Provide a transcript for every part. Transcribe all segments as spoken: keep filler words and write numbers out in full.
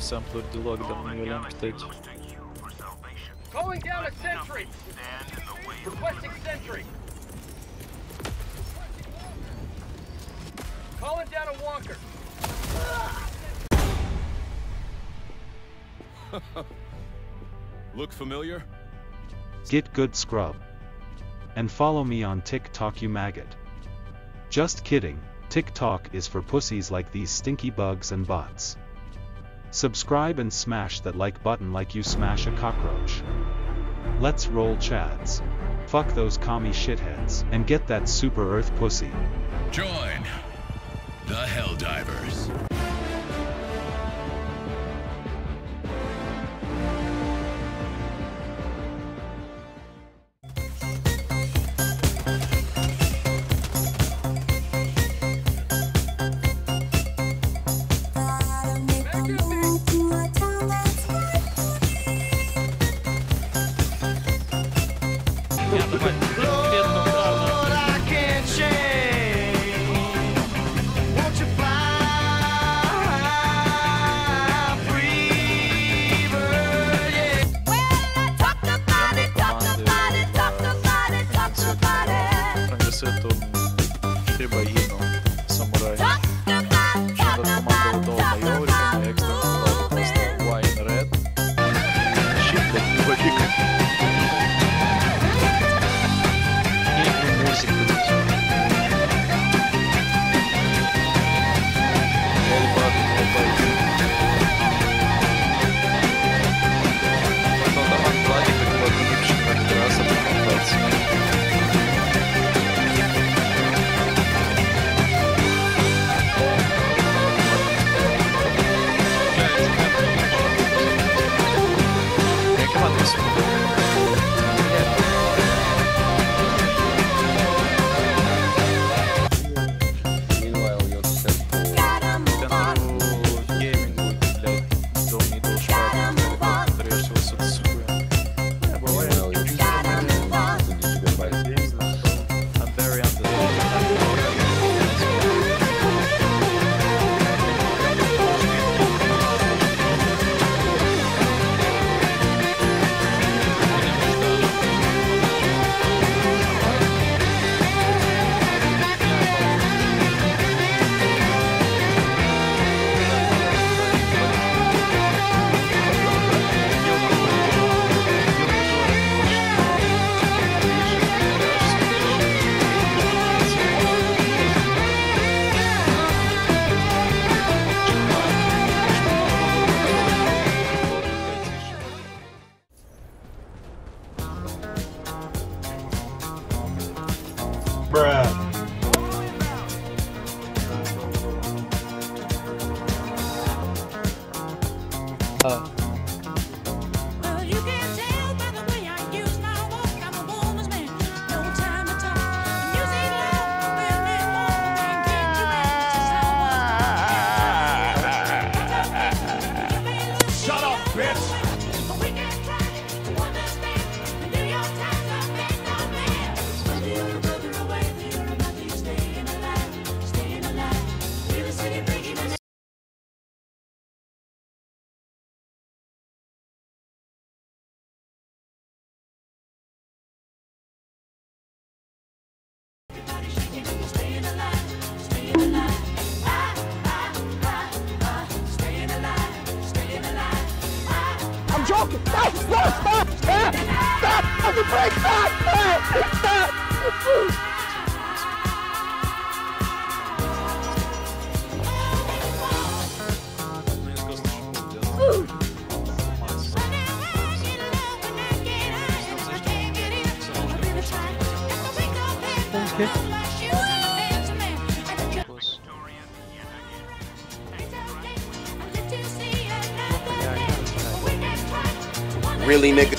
Sampler Dilog давно не валям кстати. Calling down a sentry. Requesting sentry. Calling down a walker. Look familiar? Get good, scrub. And follow me on TikTok, you maggot. Just kidding, TikTok is for pussies like these stinky bugs and bots. Subscribe and smash that like button like you smash a cockroach. Let's roll, chads. Fuck those commie shitheads and get that super earth pussy. Join the HELLDIVERS. Uh. I'm joking! Stop! Stop! Stop! Stop! Stop! Doesn't break! Stop! Stop! Stop! Really, nigga?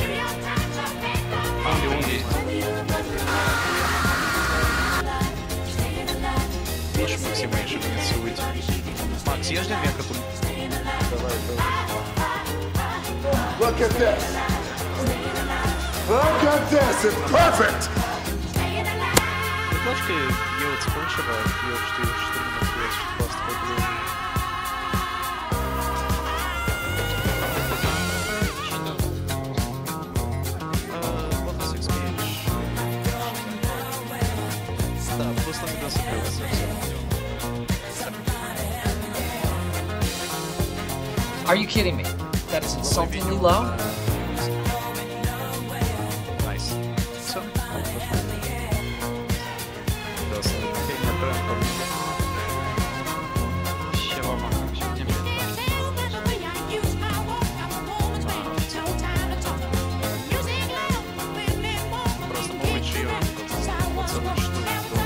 Look at this! Look at this! It's perfect! Are you kidding me? That is insultingly low? Nice. Все. Ще вам ще тим. Просто мовичі його. Це не що.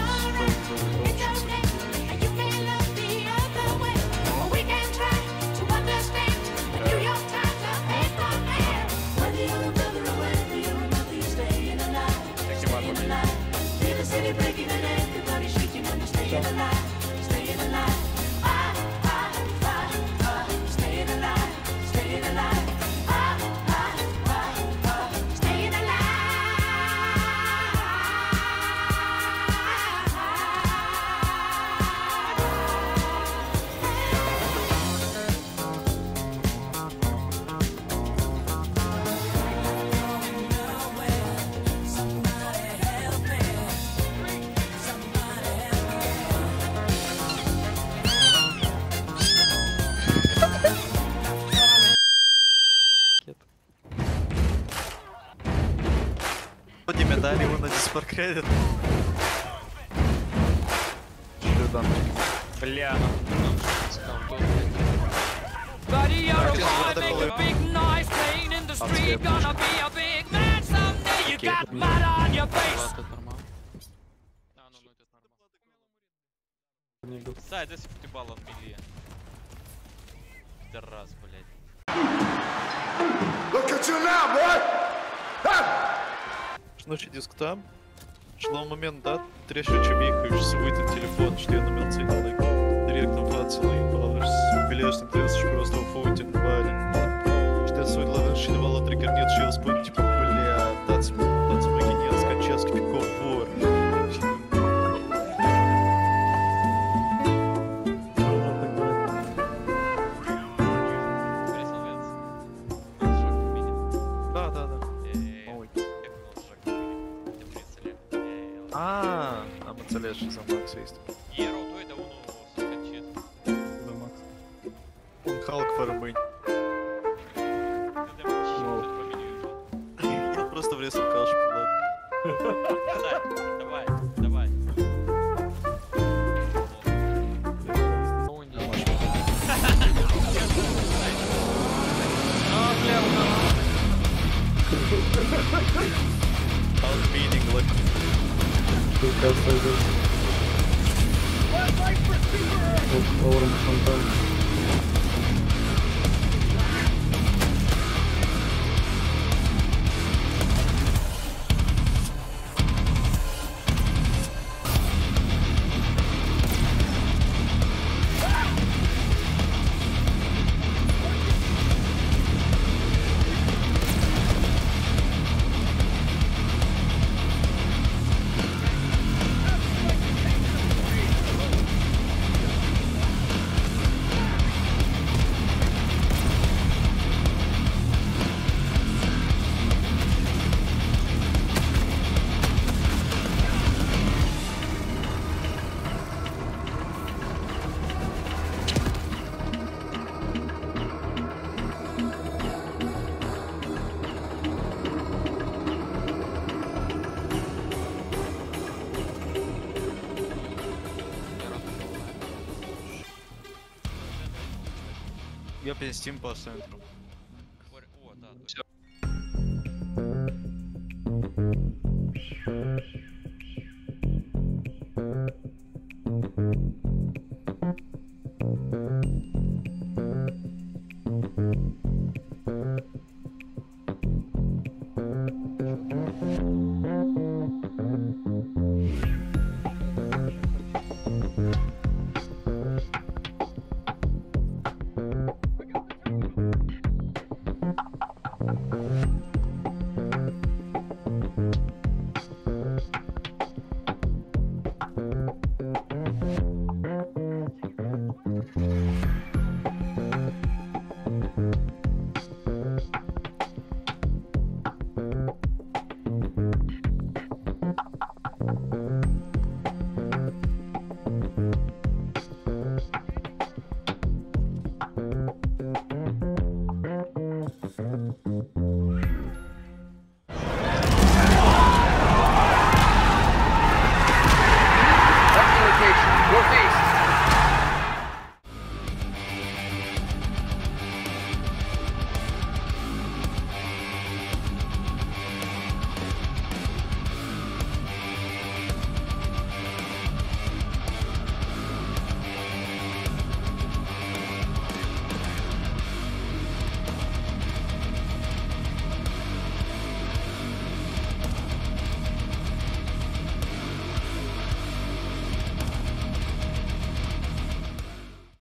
Сьогодні медалі ви на диспаркредит. Що там? Бля. Buddy, you're a boy, make a big noise, playing in the street, gonna be a big man someday. You got mud on your face. Да, это если баллов мили. Раз, блядь. Look at you now, boy! Ночі дискутам. Шло момент, да? Трещучий бегаешь, выйдет телефон, что я номер ценный. Директор фацелый, баловишь, бележный трясешь просто в фоутинг вали. Что свой ловишь, не вало триггер нет, чел спать, типа, бля, тац, тац, магинет, скачаски, пиков, вор. А, а мы целешь за Макса есть. Еро, то это он скачет. За Макса. Он Халк фармынь. Я просто врезал калш, ладно. Давай, давай. Халк beating like. Я пиздим по центру. О, да. Всё.